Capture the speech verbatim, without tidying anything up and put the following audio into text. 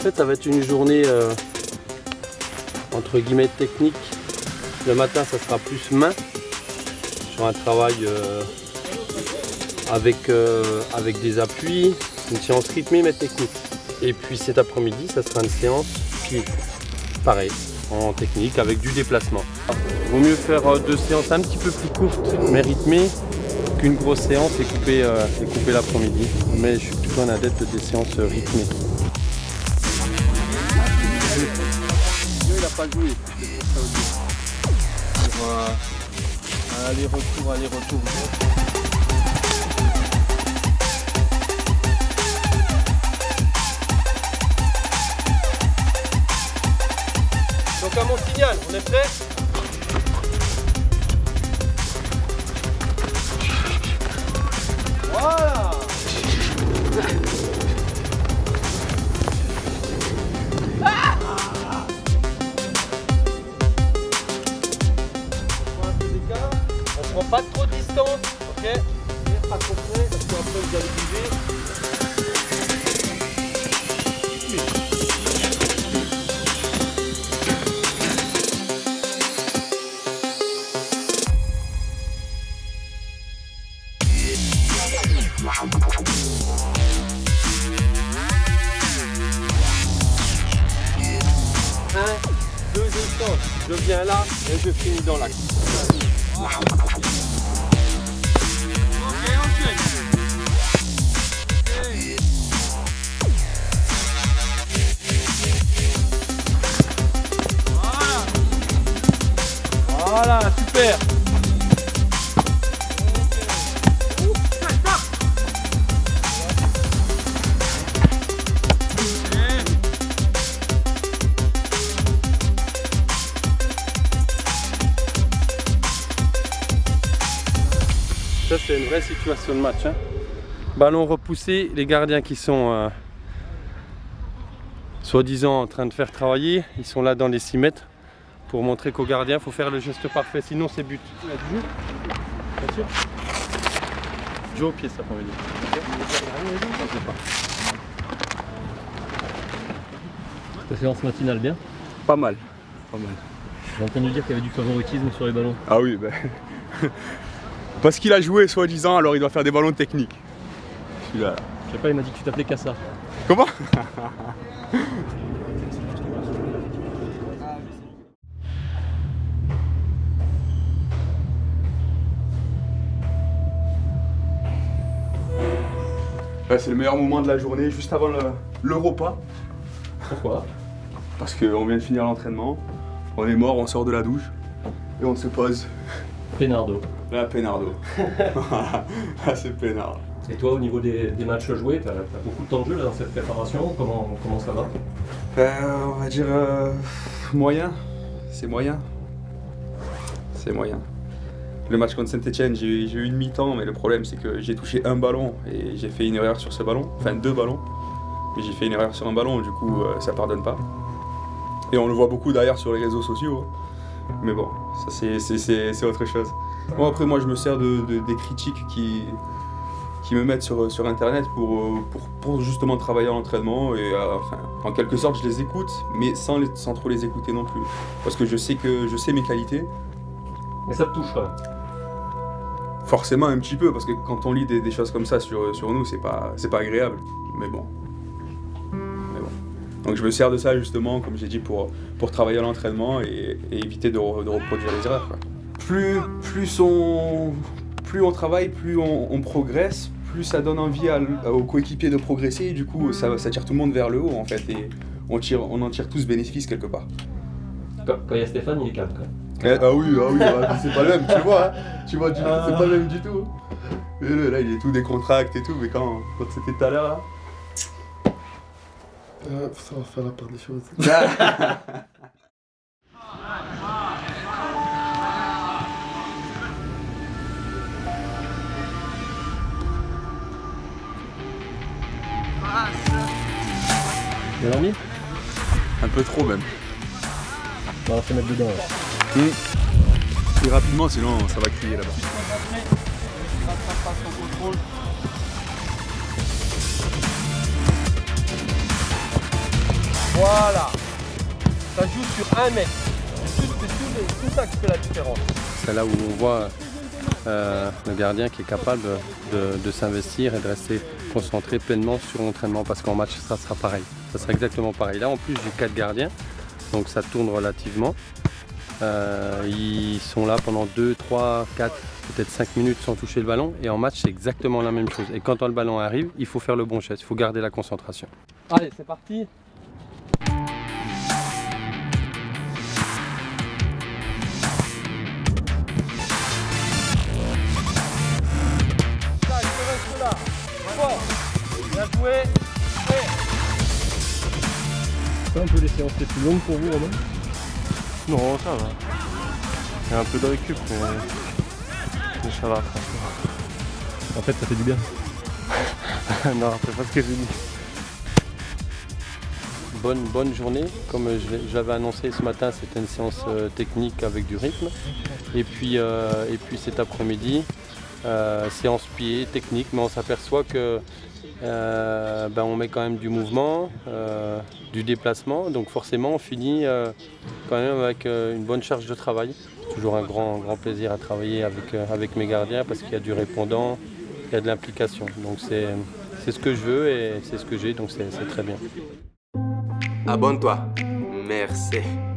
fait, ça va être une journée euh, entre guillemets technique. Le matin, ça sera plus main, sur un travail euh, avec, euh, avec des appuis, une séance rythmée mais technique. Et puis cet après-midi, ça sera une séance pied, pareil, en technique avec du déplacement. Il vaut mieux faire euh, deux séances un petit peu plus courtes mais rythmées qu'une grosse séance et couper, euh, et couper l'après-midi. Mais je suis plutôt un adepte des séances rythmées. Il n'a pas joué. Aller-retour, aller-retour. Donc à mon signal, on est prêt? Voilà. On prend pas trop de distance, ok? Pas trop près, parce qu'après vous allez bouger. Un, deux instants, je viens là et je finis dans l'axe. Voilà, super. Ça c'est une vraie situation de match, hein. Ballon repoussé, les gardiens qui sont euh, soi-disant en train de faire travailler, ils sont là dans les six mètres pour montrer qu'au gardien il faut faire le geste parfait, sinon c'est but. Bien sûr. Joue au pied ça pour me dire. Ta séance matinale bien? Pas mal. Pas mal. J'ai entendu dire qu'il y avait du favoritisme sur les ballons. Ah oui, ben. Parce qu'il a joué soi-disant, alors il doit faire des ballons techniques. Celui-là. Je sais pas, il m'a dit que tu t'appelais Kassa. Comment? Ouais, c'est le meilleur moment de la journée, juste avant le, le repas. Pourquoi? Parce qu'on vient de finir l'entraînement, on est mort, on sort de la douche et on se pose. Pénardo. Là, Pénardo. Là, c'est Pénard. Et toi, au niveau des, des matchs joués, tu as, as beaucoup de temps de jeu là, dans cette préparation. Comment, comment ça va? euh, On va dire euh, moyen. C'est moyen. C'est moyen. Le match contre Saint-Etienne, j'ai eu une mi-temps, mais le problème c'est que j'ai touché un ballon et j'ai fait une erreur sur ce ballon. Enfin, deux ballons. Mais j'ai fait une erreur sur un ballon, du coup, euh, ça pardonne pas. Et on le voit beaucoup d'ailleurs sur les réseaux sociaux. Mais bon, ça c'est autre chose. Bon, après, moi, je me sers de, de, des critiques qui, qui me mettent sur, sur Internet pour, pour, pour justement travailler à l'entraînement. Et euh, enfin, en quelque sorte, je les écoute, mais sans, les, sans trop les écouter non plus. Parce que je sais, que, je sais mes qualités. Mais ça te touche quand même? Forcément, un petit peu, parce que quand on lit des, des choses comme ça sur, sur nous, c'est pas, c'est pas agréable. Mais bon. Mais bon. Donc je me sers de ça justement, comme j'ai dit, pour, pour travailler à l'entraînement et, et éviter de, de reproduire les erreurs, quoi. Plus, plus, on, plus on travaille, plus on, on progresse, plus ça donne envie à, aux coéquipiers de progresser, et du coup ça, ça tire tout le monde vers le haut en fait, et on, tire, on en tire tous bénéfice quelque part. Quand il y a Stéphane, il est calme quand même. Eh, ah oui, ah oui, ah, c'est pas le même, tu vois, hein, tu vois, c'est pas le même du tout. Et là, là, il est tout décontracté et tout, mais quand, quand c'était tout à l'heure là... Euh, ça va faire la part des choses. Bien dormi? Un peu trop même. On va se mettre dedans. Mmh. Et rapidement, sinon ça va crier là-bas. Voilà. Ça joue sur un mètre. C'est tout, tout, tout ça qui fait la différence. C'est là où on voit euh, le gardien qui est capable de, de s'investir et de rester concentré pleinement sur l'entraînement, parce qu'en match ça sera pareil. Ça sera exactement pareil. Là en plus j'ai quatre gardiens, donc ça tourne relativement. Euh, ils sont là pendant deux, trois, quatre, peut-être cinq minutes sans toucher le ballon, et en match c'est exactement la même chose. Et quand le ballon arrive, il faut faire le bon geste, il faut garder la concentration. Allez, c'est parti. Ça, je reste là. Fort. Bien joué. Ouais. C'est un peu les séances les plus longues pour vous, Romain? Non, ça va. Il y a un peu de récup, mais, mais ça va, franchement. En fait, ça fait du bien. Non, c'est pas ce que j'ai dit. Bonne, bonne journée. Comme je, je l'avais annoncé ce matin, c'était une séance euh, technique avec du rythme. Et puis, euh, et puis cet après-midi, euh, séance pied, technique, mais on s'aperçoit que euh, ben on met quand même du mouvement, euh, du déplacement, donc forcément on finit euh, quand même avec euh, une bonne charge de travail. C'est toujours un grand, grand plaisir à travailler avec, euh, avec mes gardiens, parce qu'il y a du répondant, il y a de l'implication. Donc c'est ce que je veux et c'est ce que j'ai, donc c'est très bien. Abonne-toi. Merci.